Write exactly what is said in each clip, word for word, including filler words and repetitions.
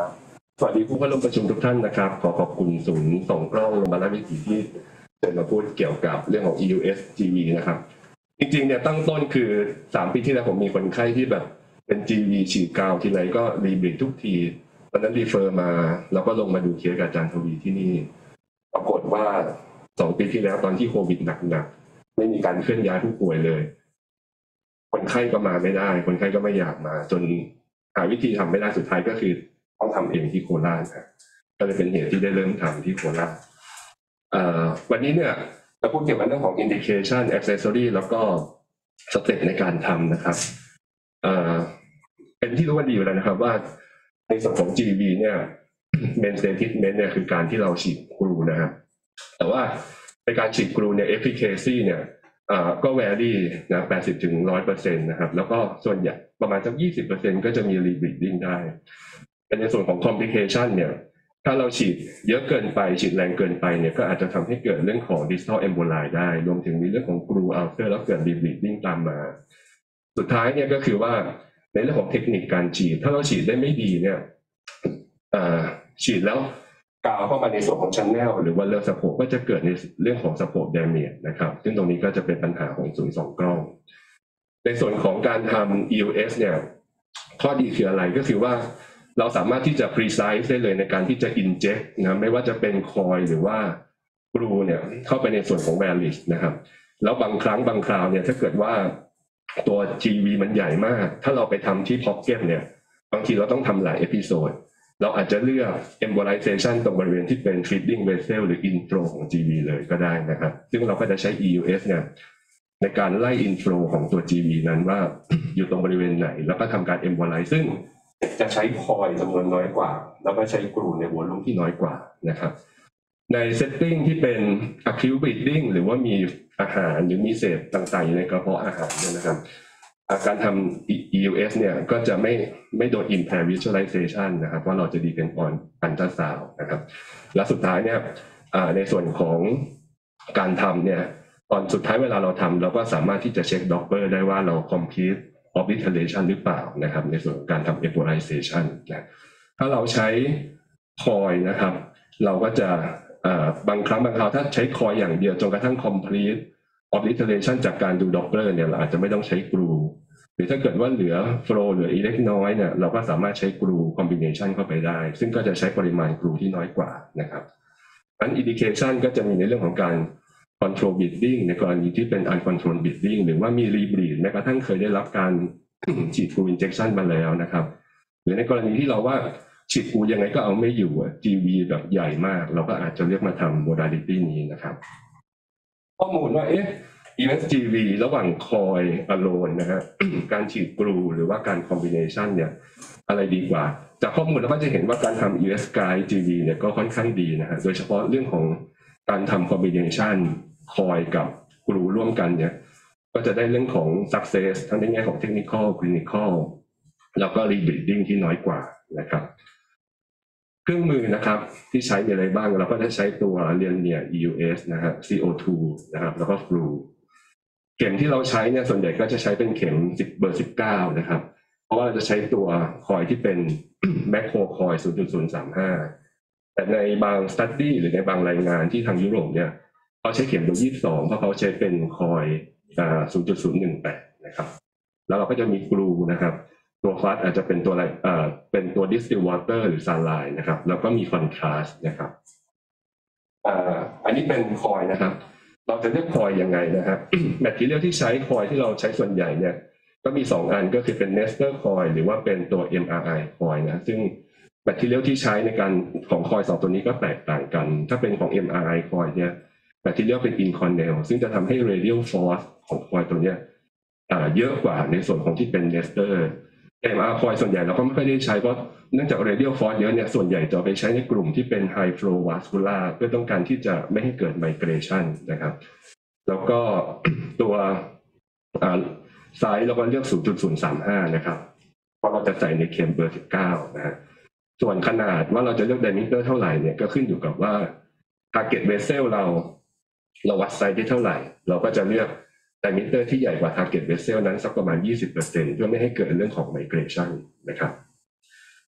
สวัสดีผู้เข้าร่วมประชุมทุกท่านนะครับขอขอบคุณศูนย์ส่องกล้องโรงพยาบาลราชวิถีที่เชิญมาพูดเกี่ยวกับเรื่องของ อี ยู เอส จี วี นะครับจริงๆเนี่ยตั้งต้นคือสามปีที่แล้วผมมีคนไข้ที่แบบเป็น จี วี ฉีดกาวทีไรก็รีบลิกทุกทีตอนนั้นรีเฟอร์มาแล้วก็ลงมาดูเคสกับอาจารย์ทวีที่นี่ปรากฏว่าสองปีที่แล้วตอนที่โควิดหนักๆไม่มีการเคลื่อนย้ายผู้ป่วยเลยคนไข้ก็มาไม่ได้คนไข้ก็ไม่อยากมาจนหาวิธีทำไม่ได้สุดท้ายก็คือต้องทำเองที่โคราชนะก็เลยเป็นเหตุที่ได้เริ่มทำที่โคราชวันนี้เนี่ยจะพูดเกี่ยวกับเรื่องของ indication accessory แล้วก็สเต็ปในการทำนะครับเป็นที่รู้กันดีอยู่แล้วนะครับว่าในส่วนของ จี วี เนี่ย mainstay treatment เนี่ยคือการที่เราฉีดกรูนะครับแต่ว่าในการฉีดกรูเนี่ย efficacy เนี่ยก็ vary นะ แปดสิบถึงหนึ่งร้อยเปอร์เซ็นต์ นะครับแล้วก็ส่วนใหญ่ประมาณสัก ยี่สิบเปอร์เซ็นต์ ก็จะมี rebleeding ได้แต่ในส่วนของ complication เนี่ยถ้าเราฉีดเยอะเกินไปฉีดแรงเกินไปเนี่ยก็อาจจะทำให้เกิดเรื่องของ distal emboli ได้รวมถึงมีเรื่องของ glue ulcer แล้วเกิด rebleeding ตามมาสุดท้ายเนี่ยก็คือว่าในเรื่องของเทคนิคการฉีดถ้าเราฉีดได้ไม่ดีเนี่ยฉีดแล้วกาวเข้ามาในส่วนของชั้นแนวหรือว่าเลือดสะโพกก็จะเกิดในเรื่องของสะโพก damage นะครับซึ่งตรงนี้ก็จะเป็นปัญหาของศูนย์ส่องกล้องในส่วนของการทำ อี ยู เอส เนี่ยข้อดีคืออะไรก็คือว่าเราสามารถที่จะ precise ได้เลยในการที่จะ inject นะไม่ว่าจะเป็นคอยหรือว่ากรูเนี่ยเข้าไปในส่วนของ varix นะครับแล้วบางครั้งบางคราวเนี่ยถ้าเกิดว่าตัว จี วี มันใหญ่มากถ้าเราไปทำที่ pocket เนี่ยบางทีเราต้องทำหลายเอพิโซดเราอาจจะเลือก embolization ตรงบริเวณที่เป็น feeding vessel หรือ intro ของ จี วี เลยก็ได้นะครับซึ่งเราก็จะใช้ อี ยู เอส เนี่ยในการไล่ inflow ของตัว จี วี นั้นว่าอยู่ตรงบริเวณไหนแล้วก็ทำการ embolize ซึ่งจะใช้คอยจำนวนน้อยกว่าแล้วก็ใช้กรูในวอลลุ่มที่น้อยกว่านะครับในเซตติ้งที่เป็น acute bleeding หรือว่ามีอาหารหรือมีเศษต่างๆอยู่ในกระเพาะอาหารเนี่ยนะครับการทำ อี ยู เอส เนี่ยก็จะไม่ไม่โดน impair visualization นะครับว่าเราจะ depend on ultrasound นะครับและสุดท้ายเนี่ยในส่วนของการทำเนี่ยตอนสุดท้ายเวลาเราทำเราก็สามารถที่จะเช็ค Doppler ได้ว่าเรา complete obliteration หรือเปล่านะครับในส่วนของการทำ embolization นะถ้าเราใช้คอยนะครับเราก็จะบางครั้งบางคราวถ้าใช้คอยอย่างเดียวจนกระทั่ง complete obliteration จากการดู Doppler เนี่ยเราอาจจะไม่ต้องใช้กรูหรือถ้าเกิดว่าเหลือ flow เหลืออีเล็กน้อยเนี่ยเราก็สามารถใช้กรู combination เข้าไปได้ซึ่งก็จะใช้ปริมาณกรูที่น้อยกว่านะครับอัน indication ก็จะมีในเรื่องของการ control bleeding ในกรณีที่เป็น uncontrolled bleeding หรือว่ามี rebleed แม้กระทั่งเคยได้รับการ ฉีดกรู injection มาแล้วนะครับหรือในกรณีที่เราว่าฉีดกรูยังไงก็เอาไม่อยู่ จี วี แบบใหญ่มากเราก็อาจจะเลือกมาทำ modality นี้นะครับข้อมูลว่าเอ๊ะ อี ยู เอส จี วี ระหว่างคอย alone นะฮะ การฉีดกรูหรือว่าการ combination เนี่ยอะไรดีกว่าจากข้อมูลเราก็จะเห็นว่าการทำ อี ยู เอส Guide จี วี เนี่ยก็ค่อนข้างดีนะฮะโดยเฉพาะเรื่องของการทำ combination คอยกับกรูร่วมกันเนี่ยก็จะได้เรื่องของ success ทั้งในแง่ของ technical clinical แล้วก็ rebleeding ที่น้อยกว่านะครับเครื่องมือนะครับที่ใช้มีอะไรบ้างเราก็จะใช้ตัวเรียนเนี่ย อี ยู เอส นะฮะ ซี โอ ทู นะครับแล้วก็ flu เข็มที่เราใช้เนี่ยส่วนใหญ่ก็จะใช้เป็นเข็มเบอร์สิบเก้านะครับเพราะว่าเราจะใช้ตัวคอยที่เป็น macro คอย ศูนย์จุดศูนย์สามห้า แต่ในบาง study หรือในบางรายงานที่ทางยุโรปเนี่ยเขาใช้เข็มเบอร์ยี่สิบสองเพราะเขาใช้เป็นคอยอ่า ศูนย์จุดศูนย์หนึ่งแปด นะครับแล้วเราก็จะมีกรูนะครับตัวฟาสอาจจะเป็นตัวอะไรเอ่อเป็นตัว distill water หรือ saline นะครับแล้วก็มี contrast นะครับอ่าอันนี้เป็นคอยนะครับเราจะเลือกคอยยังไงนะครับ แมททีเรียลที่ใช้คอยที่เราใช้ส่วนใหญ่เนี่ยก็มีสองอันก็คือเป็น Nestor coil หรือว่าเป็นตัว เอ็ม อาร์ ไอ coil นะซึ่งแมททีเรียลที่ใช้ในการของคอยสองตัวนี้ก็แตกต่างกันถ้าเป็นของ เอ็ม อาร์ ไอ coil เนี่ยแมททีเรียลเป็น Inconel ซึ่งจะทำให้ radial force ของคอยตัวเนี้ยเยอะกว่าในส่วนของที่เป็น Nestor เอ็ม อาร์ coil ส่วนใหญ่เราก็ไม่ค่อยได้ใช้เพราะเนื่องจาก radial force เยอะเนี่ยส่วนใหญ่จะไปใช้ในกลุ่มที่เป็น high flow vascular เพื่อต้องการที่จะไม่ให้เกิด migration นะครับแล้วก็ตัวไซส์เราก็เลือก ศูนย์จุดศูนย์สามห้า นะครับเพราะเราจะใส่ในเข็มเบอร์สิบเก้านะฮะส่วนขนาดว่าเราจะเลือก diameter เท่าไหร่เนี่ยก็ขึ้นอยู่กับว่า target vessel เราเราวัดไซส์ได้เท่าไหร่เราก็จะเลือกdiameter ที่ใหญ่กว่า target vessel นั้นสักประมาณ ยี่สิบเปอร์เซ็นต์ เพื่อไม่ให้เกิดเรื่องของ migration นะครับ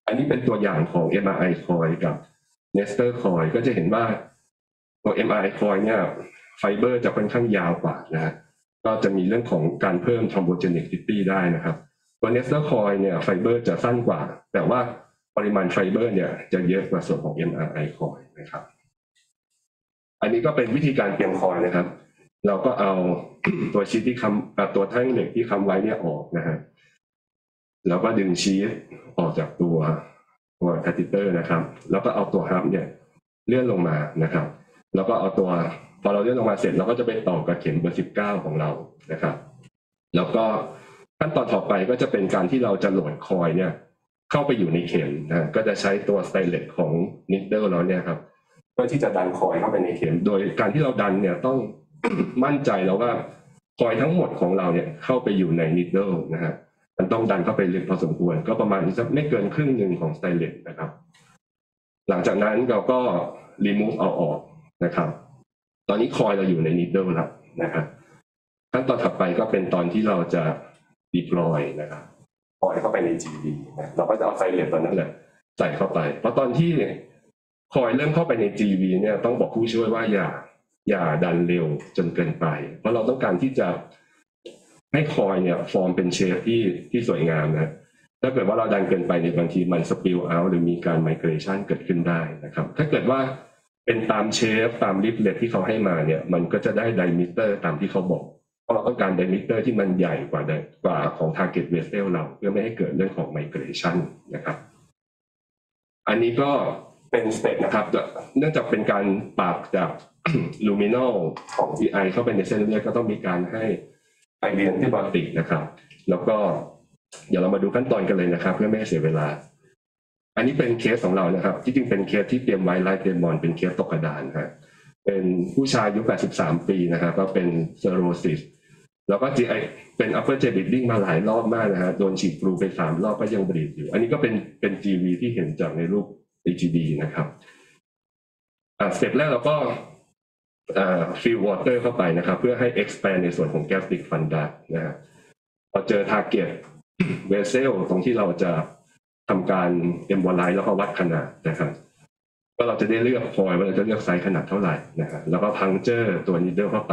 อันนี้เป็นตัวอย่างของ เอ็ม อาร์ ไอ coil กับ Nestor coil ก็จะเห็นว่าตัว เอ็ม อาร์ ไอ coil เนี่ยไฟเบอร์จะค่อนข้างยาวกว่านะฮะก็จะมีเรื่องของการเพิ่ม thrombogenicity ได้นะครับตัว Nestor coil เนี่ยไฟเบอร์จะสั้นกว่าแต่ว่าปริมาณไฟเบอร์เนี่ยจะเยอะกว่าส่วนของ เอ็ม อาร์ ไอ coil นะครับอันนี้ก็เป็นวิธีการเตรียมคอยนะครับเราก็เอา ตัวชีทที่คำตัวแท่งเหล็กที่คำไว้เนี่ยออกนะฮะแล้วก็ดึงชีทออกจากตัวตัวแคทิเตอร์นะครับแล้วก็เอาตัวฮับเนี่ยเลื่อนลงมานะครับแล้วก็เอาตัวพอเราเลื่อนลงมาเสร็จเราก็จะไปต่อกับเข็มเบอร์สิบเก้าของเรานะครับแล้วก็ขั้นตอนต่อไปก็จะเป็นการที่เราจะโหลดคอยเนี่ยเข้าไปอยู่ในเข็มนะก็จะใช้ตัวสไตนเลสของนิดเดิลเราเนี่ยครับเพื่อที่จะดันคอยเข้าไปในเข็มโดยการที่เราดันเนี่ยต้อง มั่นใจแล้วว่าคอยทั้งหมดของเราเนี่ยเข้าไปอยู่ในนิดเดิลนะฮะมันต้องดันเข้าไปลึกพอสมควรก็ประมาณสักไม่เกินครึ่งหนึ่งของสไตนเลสนะครับหลังจากนั้นเราก็ remove เอาออกนะครับตอนนี้คอยเราอยู่ในนิดเดิลแล้วนะครับขั้นตอนถัดไปก็เป็นตอนที่เราจะ deploy นะครับคอยเข้าไปใน จี บี นะเราก็จะเอาสไตนเลสตอนนั้นแหละใส่เข้าไปเพราะตอนที่คอยเริ่มเข้าไปใน จี บี เนี่ยต้องบอกผู้ช่วยว่าอย่าอย่าดันเร็วจนเกินไปเพราะเราต้องการที่จะให้คอยเนี่ยฟอร์มเป็นเชฟที่ที่สวยงามนะถ้าเกิดว่าเราดันเกินไปในบางทีมันสปิลเอาท์หรือมีการไมเกรชันเกิดขึ้นได้นะครับถ้าเกิดว่าเป็นตามเชฟตามริบเลตที่เขาให้มาเนี่ยมันก็จะได้ไดมิเตอร์ตามที่เขาบอกเพราะเราต้องการไดมิเตอร์ที่มันใหญ่กว่ากว่าของ target vessel เราเพื่อไม่ให้เกิดเรื่องของไมเกรชันนะครับอันนี้ก็เป็นสเต็ปนะครับเนื่องจากเป็นการปรับจาก ลูมินอลของ ที ไอ เข้าไปในเส้นเลือดก็ต้องมีการให้ไอเรียนที่บอติกนะครับแล้วก็เดี๋ยวเรามาดูขั้นตอนกันเลยนะครับเพื่อไม่ให้เสียเวลาอันนี้เป็นเคสของเรานะครับที่จริงเป็นเคสที่เตรียมไว้ไลฟ์เดมอนเป็นเคสตกกระดานครับเป็นผู้ชายอายุแปดสิบสามปีนะครับก็เป็นเซโรซิสแล้วก็ จี ไอ เป็น upper G I bleeding มาหลายรอบมากนะฮะโดนฉีดกรูไปสามรอบก็ยังบลีดอยู่อันนี้ก็เป็นเป็น จี วี ที่เห็นจากในรูป อี จี ดี นะครับอ่าสเต็ปแรกเราก็อ่า fill water เข้าไปนะครับเพื่อให้ expand ในส่วนของ gastric fundus นะฮะพอเจอ target vessel ตรงที่เราจะทำการ embolize แล้วก็วัดขนาดนะครับก็เราจะได้เลือกคอยว่าเราจะเลือกไซส์ขนาดเท่าไหร่นะครับแล้วก็ puncture ตัว needle เข้าไป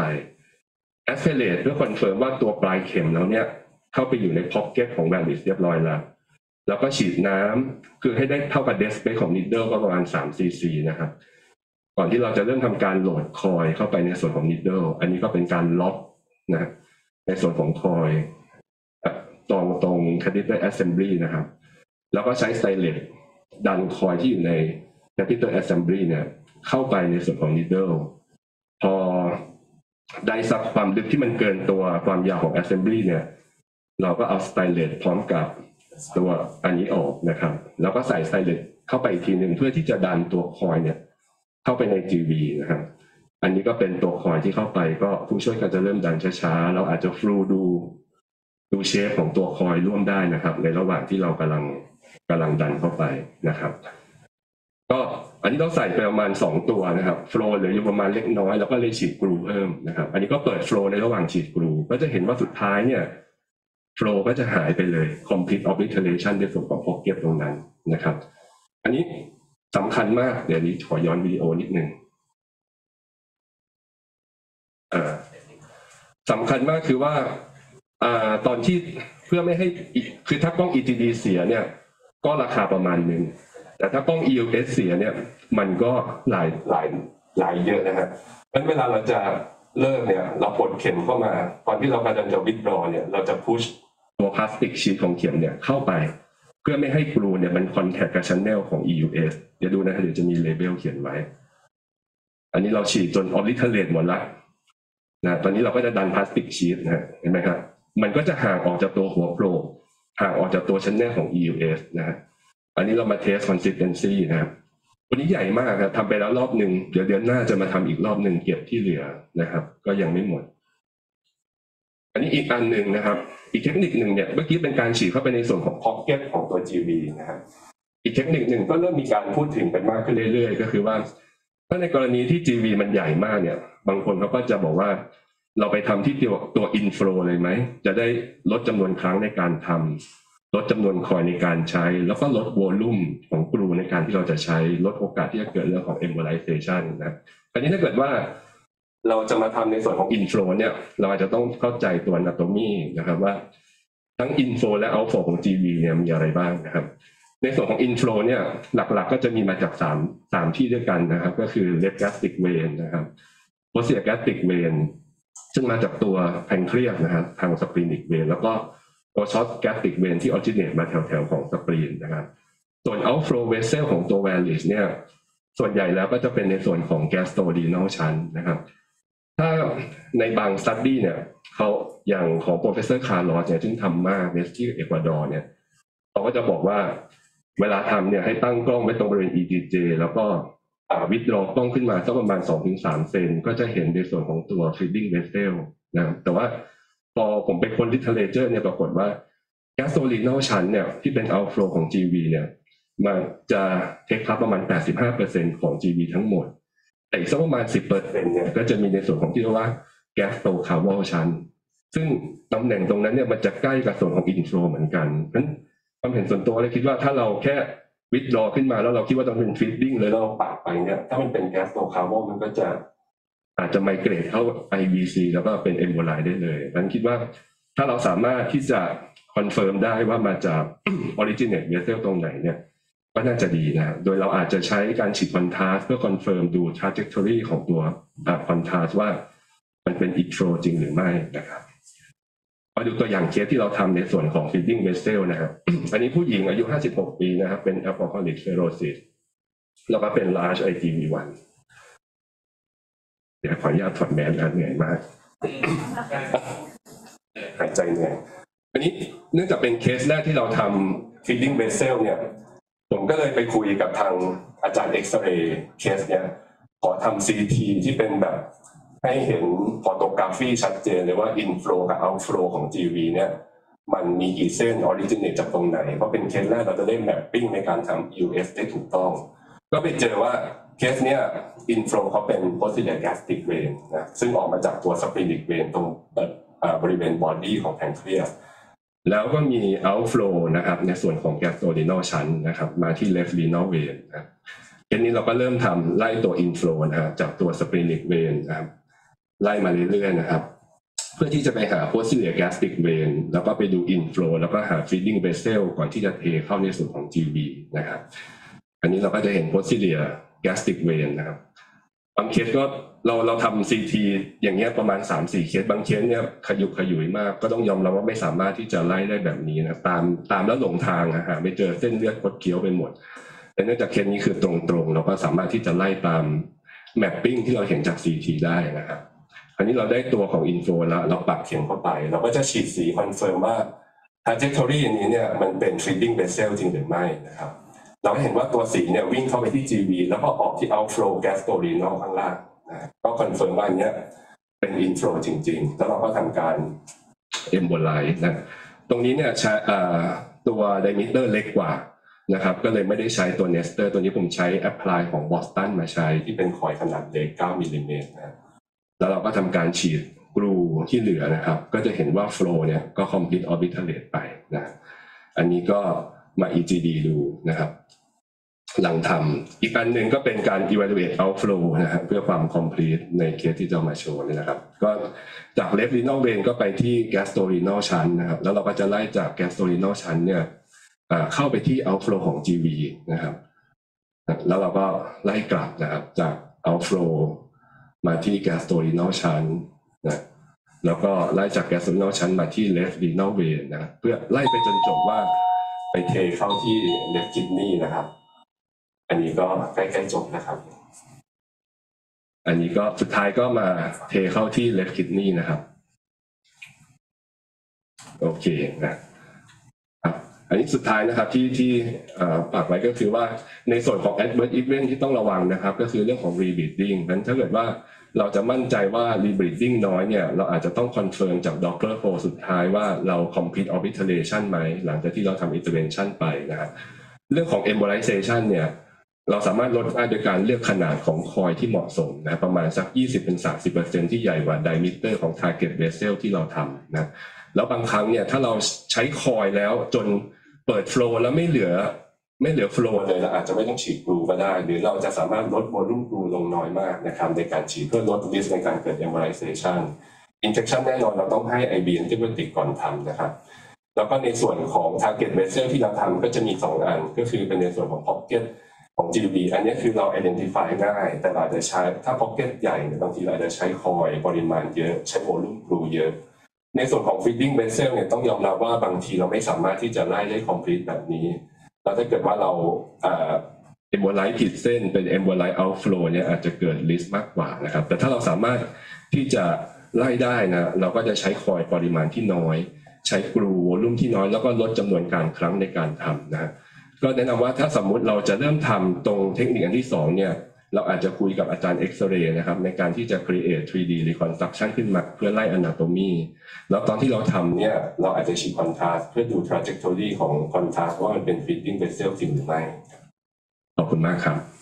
aspirate เพื่อคอนเฟิร์มว่าตัวปลายเข็มแล้วเนี่ยเข้าไปอยู่ใน pocket ของ valve เรียบร้อยแล้วแล้วก็ฉีดน้ำคือให้ได้เท่ากับ dead space ของ needle ก็ประมาณสามซีซีนะครับก่อนที่เราจะเริ่มทำการโหลดคอยเข้าไปในส่วนของ needle อันนี้ก็เป็นการล็อกนะในส่วนของคอยตรงตรง catheter assembly นะครับแล้วก็ใช้สไตนเลสดันคอยที่อยู่ใน catheter assembly เนี่ยเข้าไปในส่วนของ needle พอได้สักความลึกที่มันเกินตัวความยาวของ assembly เนี่ยเราก็เอาสไตนเลสพร้อมกับตัวอันนี้ออกนะครับแล้วก็ใส่สไตนเลสเข้าไปอีกทีหนึ่งเพื่อที่จะดันตัวคอยเนี่ยเข้าไปใน จี วี นะครับอันนี้ก็เป็นตัวคอยที่เข้าไปก็ผู้ช่วยก็จะเริ่มดันช้าๆเราอาจจะฟลูดูดูเชฟของตัวคอยร่วมได้นะครับในระหว่างที่เรากำลังกำลังดันเข้าไปนะครับก็อันนี้ต้องใส่ไปประมาณสองตัวนะครับโฟลว์เหลืออยู่ประมาณเล็กน้อยแล้วก็เลยฉีดกรูเพิ่มนะครับอันนี้ก็เปิดโฟลว์ในระหว่างฉีดกรูก็จะเห็นว่าสุดท้ายเนี่ยโฟลว์ก็จะหายไปเลย complete obliteration ในส่วนของ pocket ตรงนั้นนะครับอันนี้สำคัญมากเดี๋ยวนี้ขอย้อนวิดีโอนิดนึงสำคัญมากคือว่าตอนที่เพื่อไม่ให้คือถ้ากล้อง อี ที ดี เสียเนี่ยก็ราคาประมาณหนึ่งแต่ถ้ากล้อง อี ยู เอส เสียเนี่ยมันก็หลายหลายหลายเยอะนะฮะเพราะเวลาเราจะเลิกเนี่ยเราปลดเข็มเข้ามาตอนที่เรากำลังจะวิดรอเนี่ยเราจะพุชตัวพลาสติกชีทของเข็มเนี่ยเข้าไปเพื่อไม่ให้กรูเนี่ยมันคอนแทคกับชันแนลของ อี ยู เอส เดี๋ยวดูนะเดี๋ยวจะมีเลเบลเขียนไว้อันนี้เราฉีดจนออบลิเทเรตหมดละนะตอนนี้เราก็จะดันพลาสติกชีทนะเห็นไหมครับมันก็จะห่างออกจากตัวหัวโผล่ห่างออกจากตัวชันแนลของ อี ยู เอส นะฮะอันนี้เรามาเทส consistency นะครับวันนี้ใหญ่มากครับทำไปแล้วรอบหนึ่งเดี๋ยวเดือนหน้าจะมาทำอีกรอบหนึ่งเก็บที่เหลือนะครับก็ยังไม่หมดอันนี้อีกอันหนึ่งนะครับอีกเทคนิคหนึ่งเนี่ยเมื่อกี้เป็นการฉีดเข้าไปในส่วนของ pocket ของตัว จี วี นะครับอีกเทคนิคหนึ่งก็เริ่มมีการพูดถึงกันมากขึ้นเรื่อยๆก็คือว่าถ้าในกรณีที่ จี วี มันใหญ่มากเนี่ยบางคนเขาก็จะบอกว่าเราไปทำที่ตัวตัว inflow เลยไหมจะได้ลดจำนวนครั้งในการทลดจำนวนคอยในการใช้แล้วก็ลดวอลลุ่มของกรูในการที่เราจะใช้ลดโอกาสที่จะเกิดเรื่องของ embolization นะคราวนี้ถ้าเกิดว่าเราจะมาทำในส่วนของ inflow เนี่ยเราอาจจะต้องเข้าใจตัว anatomy นะครับว่าทั้ง inflow และ outflow ของ จี วี เนี่ยมีอะไรบ้างนะครับในส่วนของ inflow เนี่ยหลักๆก็จะมีมาจาก3 3ที่ด้วยกันนะครับก็คือ left gastric vein นะครับ posterior gastric vein ซึ่งมาจากตัว pancreas นะครับทาง splenic vein แล้วก็ตัว short gastric vein ที่ originate มาแถวๆของ spleen นะครับส่วน outflow vessel ของตัว varice เนี่ยส่วนใหญ่แล้วก็จะเป็นในส่วนของ gastrorenal shunt นะครับถ้าในบาง study เนี่ยเขาอย่างของ professor Carlos เนี่ยซึ่งทำมากในที่เอกวาดอร์เนี่ยเขาก็จะบอกว่าเวลาทำเนี่ยให้ตั้งกล้องไว้ตรงบริเวณ อี ที เจ แล้วก็วิดรอกล้องขึ้นมาสักประมาณ สองถึงสาม เซนก็จะเห็นในส่วนของตัว feeding vessel นะแต่ว่าพอผมไปค้น literature เนี่ยปรากฏว่า gastrorenal shunt เนี่ยที่เป็น outflow ของ จี วี เนี่ยมันจะเทคครับประมาณ แปดสิบห้าเปอร์เซ็นต์ ของ จี วี ทั้งหมดแต่อีกสักประมาณ สิบเปอร์เซ็นต์ เนี่ยก็จะมีในส่วนของที่เรียกว่า gastrocaval shunt ซึ่งตำแหน่งตรงนั้นเนี่ยมันจะใกล้กับส่วนของ inflow เหมือนกันเพราะฉะนั้นความเห็นส่วนตัวเลยคิดว่าถ้าเราแค่วิดรอขึ้นมาแล้วเราคิดว่าต้องเป็น feeding เลยแล้วเราปากไปเนี่ยถ้ามันเป็น gastrocaval มันก็จะอาจจะไมเกรดเข้า ไอ วี ซี แล้วก็เป็น emboli ได้เลยเพราะฉะนั้นคิดว่าถ้าเราสามารถที่จะคอนเฟิร์มได้ว่ามาจาก originate vessel ตรงไหนเนี่ยก็น่าจะดีนะโดยเราอาจจะใช้การฉีดคอนทราสต์เพื่อคอนเฟิร์มดู trajectory ของตัวคอนทราสต์ว่ามันเป็น inflow จริงหรือไม่นะครับมาดูตัวอย่างเคสที่เราทำในส่วนของ feeding vessel นะครับ อันนี้ผู้หญิงอายุห้าสิบหกปีนะครับเป็น alcoholic cirrhosis แล้วก็เป็น large ไอ จี วี วัน เดี๋ยวขออนุญาตถอดแมสนะเหนื่อยมาก หายใจเหนื่อยอันนี้เนื่องจากเป็นเคสแรกที่เราทำ feeding vessel เนี่ยผมก็เลยไปคุยกับทางอาจารย์เอ็กซเรย์เคสเนี่ยขอทำ ซี ที ที่เป็นแบบให้เห็นฟอโตกราฟีชัดเจนเลยว่า inflow กับ outflow ของ จี วี เนี่ยมันมีกี่เส้น originate จากตรงไหนเพราะเป็นเคสแรกเราจะได้ mapping ในการทำ ยู เอส ได้ถูกต้องก็ไปเจอว่าเคสเนี้ย inflow เขาเป็น posterior gastric vein นะซึ่งออกมาจากตัว splenic vein ตรงบริเวณ body ของ pancreasแล้วก็มี outflow นะครับในส่วนของ gastrorenal shunt นะครับมาที่ left renal vein นะทีนี้เราก็เริ่มทำไล่ตัว inflow นะครับจากตัว splenic vein นะครับไล่มาเรื่อยๆนะครับเพื่อที่จะไปหา posterior gastric vein แล้วก็ไปดู inflow แล้วก็หา feeding vessel ก่อนที่จะเทเข้าในส่วนของ จี วี นะครับอันนี้เราก็จะเห็น posterior gastric vein นะครับบางเคสก็เราเราทำ ซี ที อย่างเงี้ยประมาณ สามสี่ เคสบางเคสเนี่ยขยุกขยุยมากก็ต้องยอมรับว่าไม่สามารถที่จะไล่ได้แบบนี้นะตามตามแล้วหลงทางนะฮะไม่เจอเส้นเลือดคดเคี้ยวไปหมดแต่เนื่องจากเคสนี้คือตรงๆเราก็สามารถที่จะไล่ตาม mapping ที่เราเห็นจาก ซี ที ได้นะครับอันนี้เราได้ตัวของ info แล้วเราปักเข็มเข้าไปเราก็จะฉีดสีคอนเฟิร์มว่า trajectory อันนี้เนี่ยมันเป็น feeding vessel จริงหรือไม่นะครับเราเห็นว่าตัวสีเนี่ยวิ่งเข้าไปที่ จี วี แล้วก็ออกที่ outflow gastrorenal ข้างล่างนะก็คอนเฟิร์มว่าอันนี้เป็น inflow จริงๆแล้วเราก็ทำการ embolize นะตรงนี้เนี่ยใช้ตัว diameter เล็กกว่านะครับก็เลยไม่ได้ใช้ตัว Nestor ตัวนี้ผมใช้ apply ของ Boston มาใช้ที่เป็นคอยขนาดเล็กเก้ามิลลิเมตรนะแล้วเราก็ทำการฉีดกรูที่เหลือนะครับก็จะเห็นว่า flow เนี่ยก็ complete obliterate ไปนะอันนี้ก็มา อี จี ดี ดูนะครับหลังทำอีกอันหนึ่งก็เป็นการ evaluate outflow นะครับเพื่อความ complete ในเคสที่จะมาโชว์นี่นะครับก็จาก left renal vein ก็ไปที่ gastrorenal shunt นะครับแล้วเราก็จะไล่จาก gastrorenal shunt เนี่ยเข้าไปที่ outflow ของ จี วี นะครับแล้วเราก็ไล่กลับนะครับจาก outflow มาที่ gastrorenal shunt นะแล้วก็ไล่จาก gastrorenal shunt มาที่ left renal vein นะเพื่อไล่ไปจนจบว่าไปเทเข้าที่ left kidney นะครับอันนี้ก็ใกล้ๆจบนะครับอันนี้ก็สุดท้ายก็มาเทเข้าที่ left kidney นะครับโอเคนะครับอันนี้สุดท้ายนะครับที่ที่ฝากไว้ก็คือว่าในส่วนของ adverse event ที่ต้องระวังนะครับก็คือเรื่องของ rebleeding นั้นถ้าเกิดว่าเราจะมั่นใจว่า rebleeding น้อยเนี่ยเราอาจจะต้อง confirm จาก Doppler flow สุดท้ายว่าเรา complete obliteration ไหมหลังจากที่เราทำ intervention ไปนะครับเรื่องของ embolization เนี่ยเราสามารถลดได้โดยการเลือกขนาดของคอยที่เหมาะสมนะประมาณสัก ยี่สิบถึงสามสิบเปอร์เซ็นต์ ที่ใหญ่กว่า diameter ของ target vessel ที่เราทำนะแล้วบางครั้งเนี่ยถ้าเราใช้คอยแล้วจนเปิดโฟลว์แล้วไม่เหลือไม่เหลือโฟลว์เลยเราอาจจะไม่ต้องฉีดกรูก็ได้หรือเราจะสามารถลดโวลูมกรูลงน้อยมากนะครับในการฉีดเพื่อลดริสในการเกิด embolization injection แน่นอนเราต้องให้ ไอ บี antibiotic ก่อนทำนะครับแล้วก็ในส่วนของ target vessel ที่เราทำก็จะมีสองอันก็คือเป็นในส่วนของ pocket ของ จี บี อันนี้คือเรา identify ง่ายแต่เราจะใช้ถ้า pocket ใหญ่บางทีเราจะใช้คอยปริมาณเยอะใช้โวลูมกรูเยอะในส่วนของ feeding vessel เนี่ยต้องยอมรับว่าบางทีเราไม่สามารถที่จะไล่ได้ complete แบบนี้แล้วถ้าเกิดว่าเราเอ่อ embolize ผิดเส้นเป็น embolize outflow เนี่ยอาจจะเกิด risk มากกว่านะครับแต่ถ้าเราสามารถที่จะไล่ได้นะเราก็จะใช้คอยปริมาณที่น้อยใช้กรูโวลูมที่น้อยแล้วก็ลดจำนวนการครั้งในการทำนะก็แนะนำว่าถ้าสมมุติเราจะเริ่มทำตรงเทคนิคอันที่สองเนี่ยเราอาจจะคุยกับอาจารย์เอ็กซเรย์นะครับในการที่จะ create ทรี ดี reconstruction ขึ้นมาเพื่อไล่ anatomy แล้วตอนที่เราทำเนี่ยเราอาจจะฉีด contrast เพื่อดู trajectory ของ contrast ว่ามันเป็น feeding vessel จริงหรือไม่ขอบคุณมากครับ